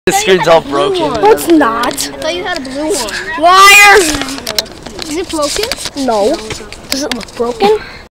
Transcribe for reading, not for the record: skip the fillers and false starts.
The screen's all broken. No, it's not. I thought you had a blue one. Liar! Is it broken? No. Does it look broken?